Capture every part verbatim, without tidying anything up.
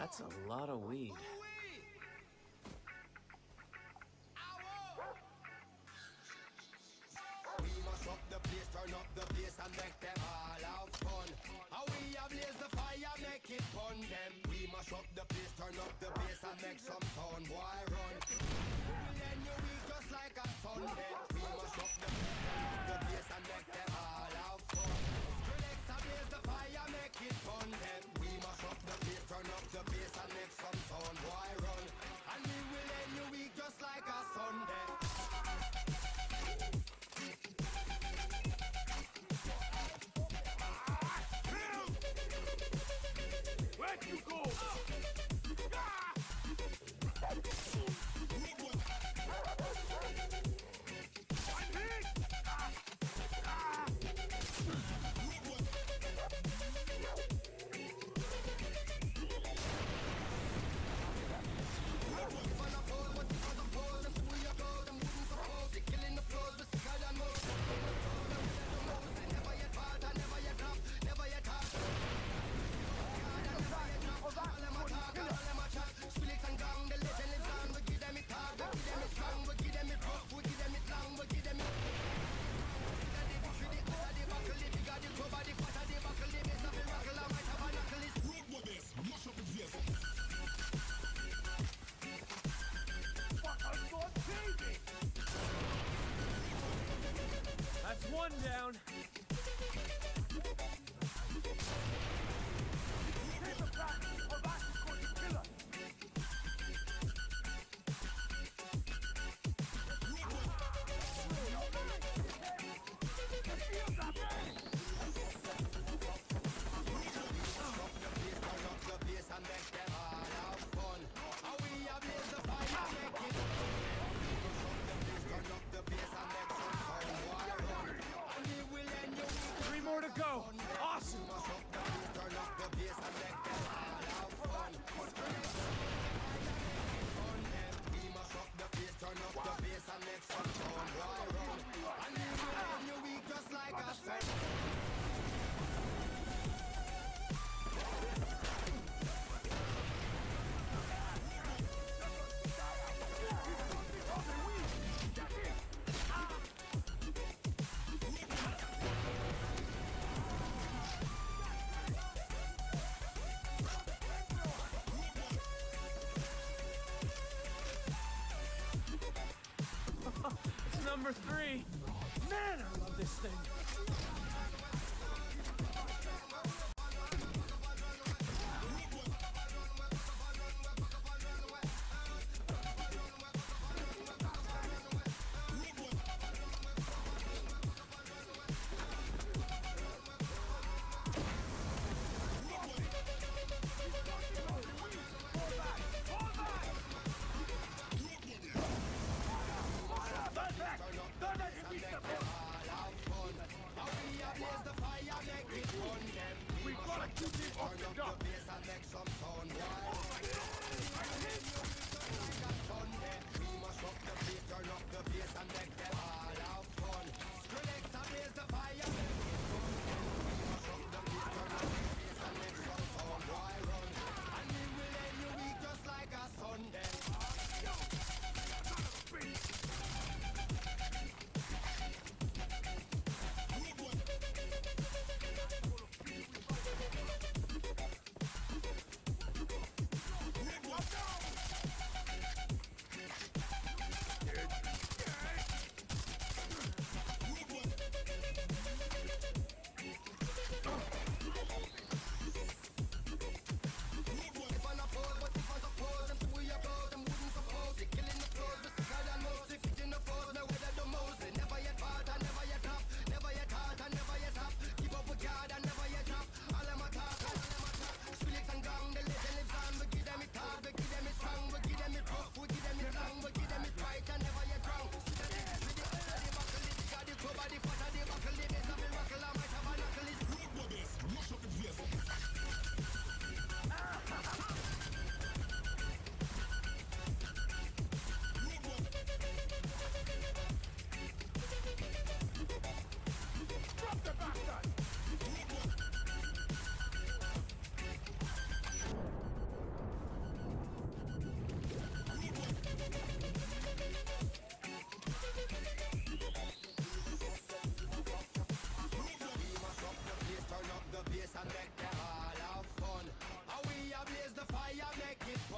That's a lot of weed. Up the place, turn up the bass and make them all have fun. How we ablaze the fire, make it fun them. We mash up the place, turn up the bass and make some sound, boy run. We'll end your week just like a Sunday. We mash up the place, turn up the bass and make them all have fun. Skrillex ablaze the fire, make it fun them. We mash up the place, turn up the bass and make some sound, boy run. And we will end your week just like a Sunday. Where'd you go? That's one down. Here's the plan. Our back is going to kill us. And make them all have fun. How we ablaze the fire, make it turn up the bass and make some sound, boy run. And we will end your week. Three more to go. Awesome. Mash up the bass, turn up the bass and make them all have fun. We mash up the bass, turn up the bass and make some sound, boy run. And we will end your week just like a sun. It's number three. Man, I love this thing.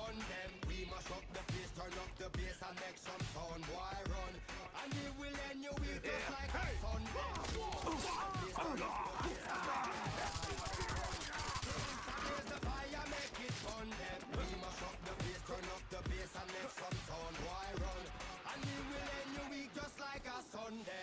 fun them. We mash up the place, turn up the bass and make some sound, boy run. And we will end your week just like a Sunday. We mash up the place, turn up the bass and raise the fire, make it fun them. We mash up the place, turn up the bass and make some sound, boy run. And we will end your week just like a Sunday.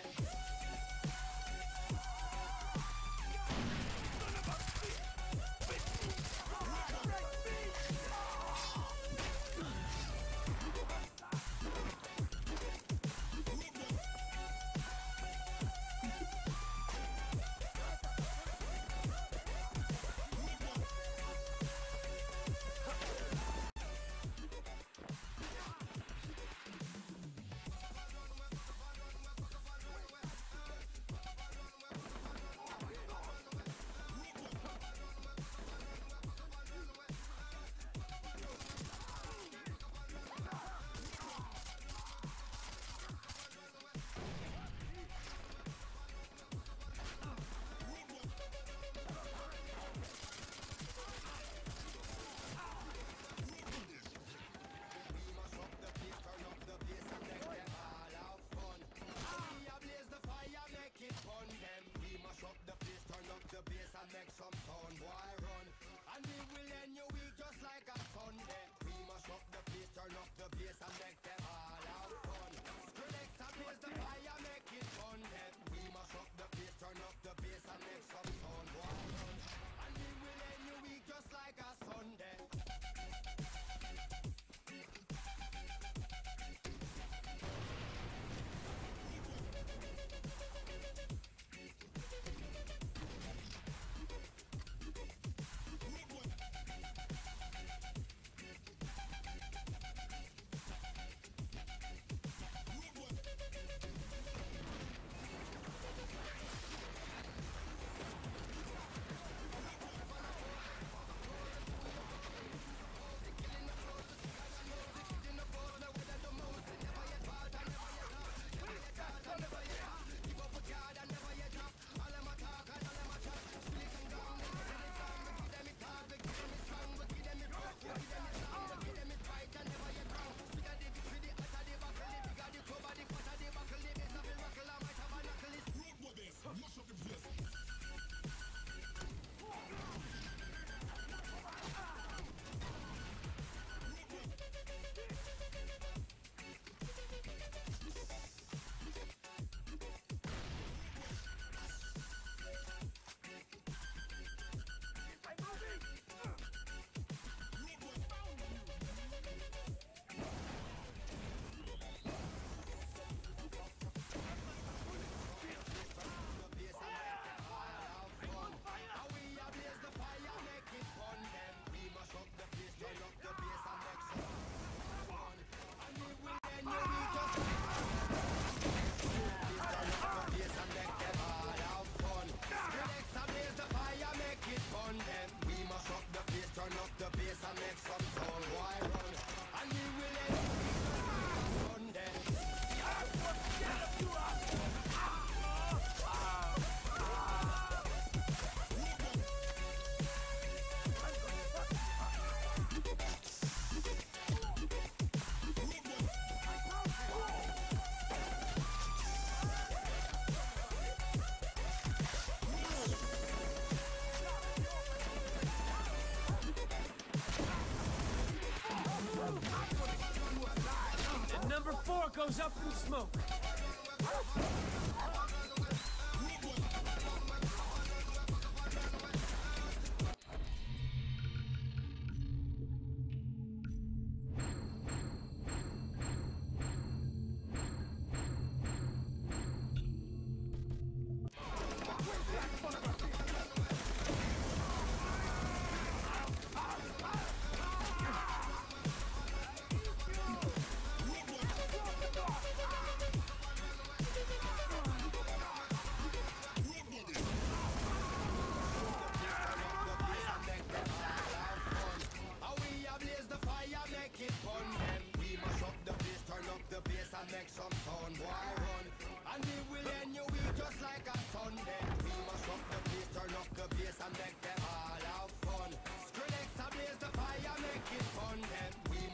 Make some sound, boy, run. And we will end your week just like a Sunday. We mash up the place, turn up the bass and make them all have fun. Skrillex and blaze the fire, make it fun then. We mash up the place, turn up the bass and make some sound, boy, run. And we will end your week just like a Sunday. Four goes up in smoke. Make some sound, boy, run. And we will end your week just like a Sunday. We mash up the place, turn up the bass and make them all have fun. Skrillex and blaze the fire, make it fun then. We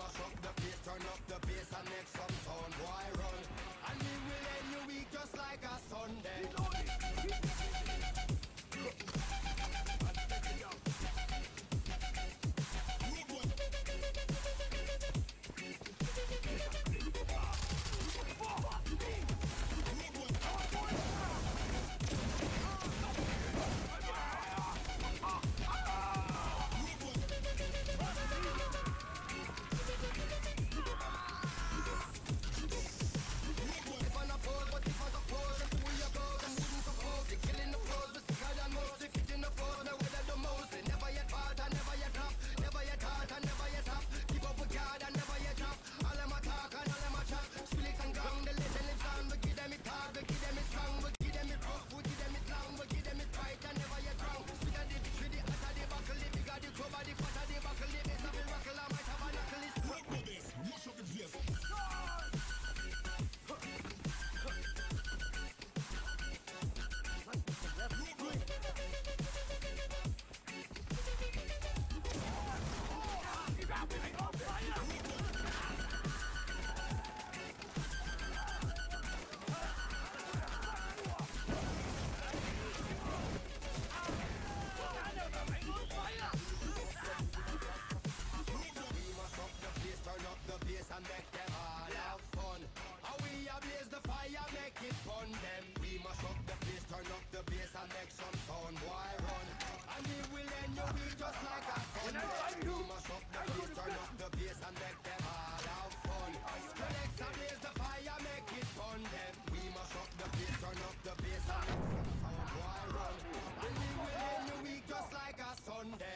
you weak just like a When I Sunday. find you, We mash up the I go place, to turn bed. up the bass and make them all have fun. Skrillex and blaze the fire, make it fun them. We mash up the place, turn up the bass and make some sound boy run. And we will end the week just like a Sunday.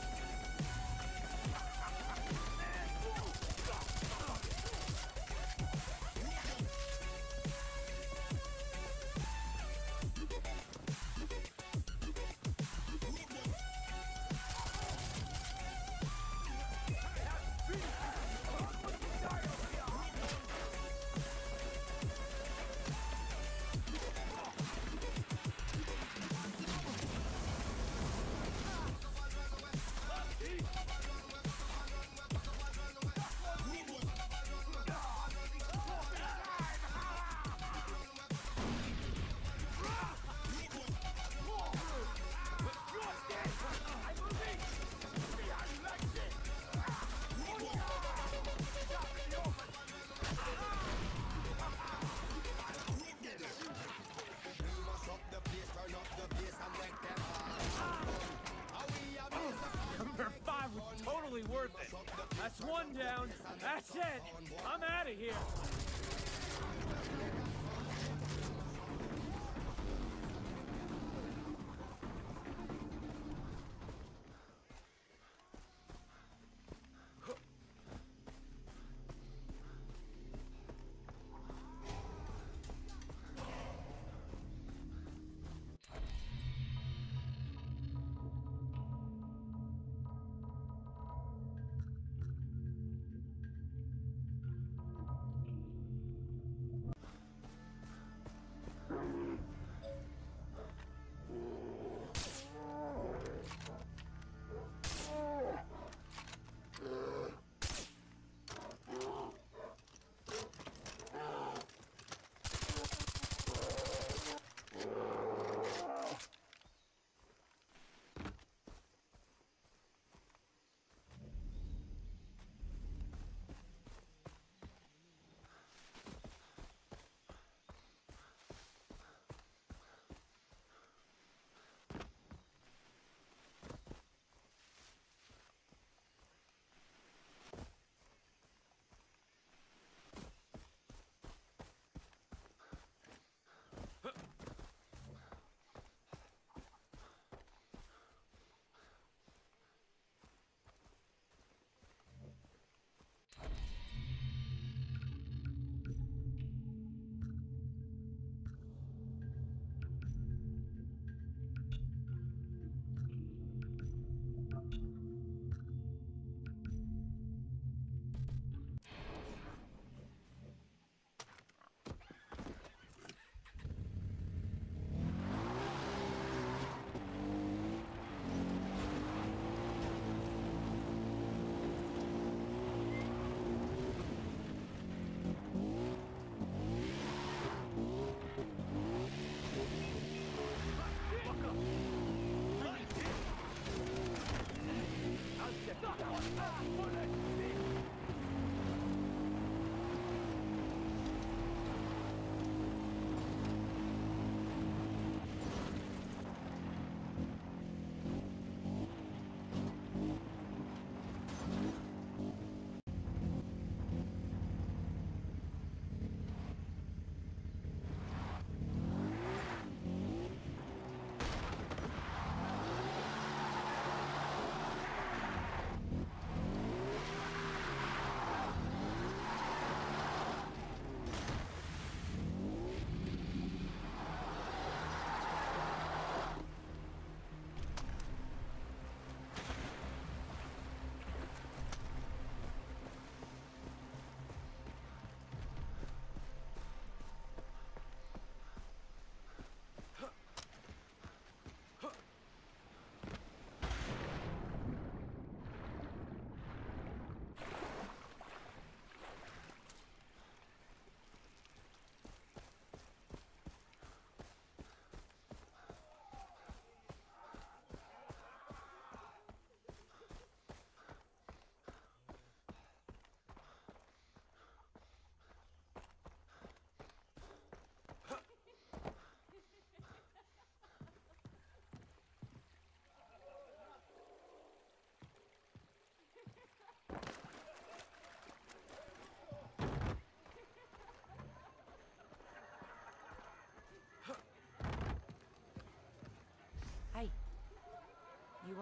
Number five was totally worth it. That's one down. That's it. I'm out of here.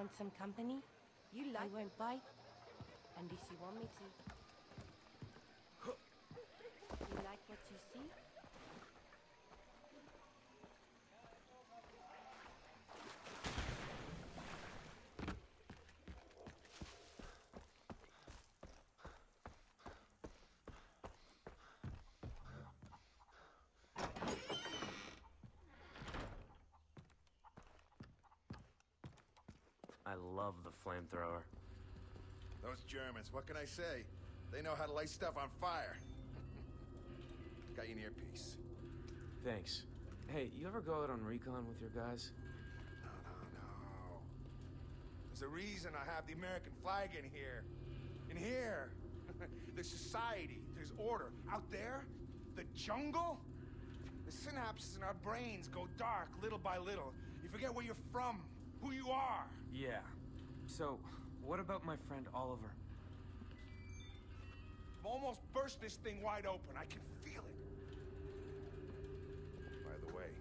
Want some company? You like- I won't bite unless you want me to. You like what you see? I love the flamethrower. Those Germans, what can I say? They know how to light stuff on fire. Got you an earpiece. Thanks. Hey, you ever go out on recon with your guys? No, no, no. There's a reason I have the American flag in here. In here, there's society, there's order. Out there, the jungle, the synapses in our brains go dark little by little. You forget where you're from, who you are. Yeah. So, what about my friend Oliver? I've almost burst this thing wide open. I can feel it. By the way,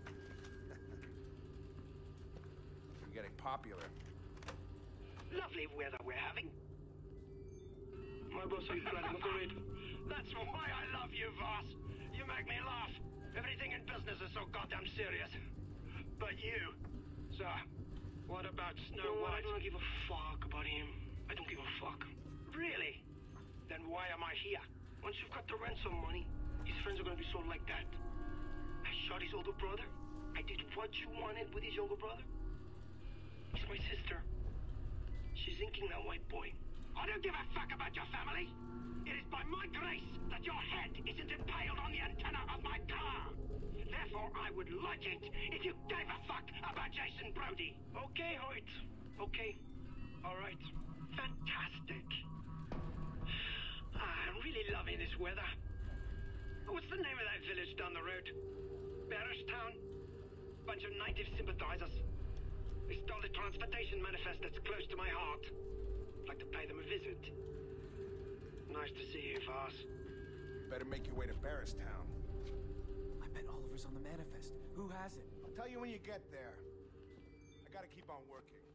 you're getting popular. Lovely weather we're having. My boss is glad I'm worried. That's why I love you, Voss. You make me laugh. Everything in business is so goddamn serious. But you, sir, what about Snow No, White? I don't give a fuck about him. I don't give a fuck. Really? Then why am I here? Once you've got the ransom money, his friends are gonna be so like that. I shot his older brother. I did what you wanted with his younger brother. He's my sister. She's inking that white boy. I don't give a fuck about your family. It is by my grace that your head isn't impaled on the antenna of my car. Therefore, I would like it if you gave a fuck about Jason Brody. Okay, Hoyt. Okay. All right. Fantastic. Ah, I'm really loving this weather. What's the name of that village down the road? Barristown? Bunch of native sympathizers. They stole the transportation manifest that's close to my heart. I'd like to pay them a visit. Nice to see you, Voss. Better make your way to Barristown. I bet Oliver's on the manifest. Who has it? I'll tell you when you get there. I gotta keep on working.